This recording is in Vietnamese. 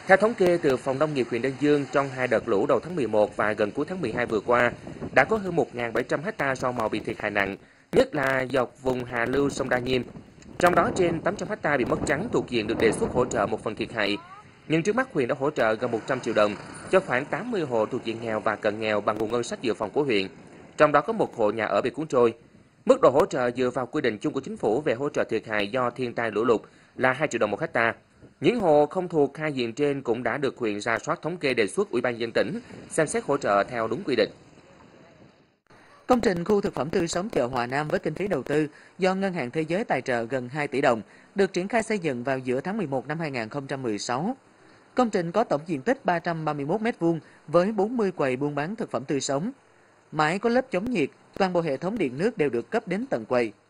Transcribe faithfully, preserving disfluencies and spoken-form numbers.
Theo thống kê từ Phòng Nông nghiệp huyện Đơn Dương, trong hai đợt lũ đầu tháng mười một và gần cuối tháng mười hai vừa qua, đã có hơn một nghìn bảy trăm ha rau màu bị thiệt hại nặng, nhất là dọc vùng hạ lưu sông Đa Nhiêm. Trong đó trên tám trăm ha bị mất trắng thuộc diện được đề xuất hỗ trợ một phần thiệt hại. Nhưng trước mắt huyện đã hỗ trợ gần một trăm triệu đồng cho khoảng tám mươi hộ thuộc diện nghèo và cận nghèo bằng nguồn ngân sách dự phòng của huyện. Trong đó có một hộ nhà ở bị cuốn trôi. Mức độ hỗ trợ dựa vào quy định chung của chính phủ về hỗ trợ thiệt hại do thiên tai lũ lụt là hai triệu đồng một ha. Những hộ không thuộc hai diện trên cũng đã được huyện rà soát thống kê đề xuất Ủy ban nhân dân tỉnh xem xét hỗ trợ theo đúng quy định. Công trình khu thực phẩm tươi sống chợ Hòa Nam với kinh phí đầu tư do Ngân hàng Thế giới tài trợ gần hai tỷ đồng được triển khai xây dựng vào giữa tháng mười một năm hai nghìn không trăm mười sáu. Công trình có tổng diện tích ba trăm ba mươi mốt mét vuông với bốn mươi quầy buôn bán thực phẩm tươi sống. Mái có lớp chống nhiệt, toàn bộ hệ thống điện nước đều được cấp đến tận quầy.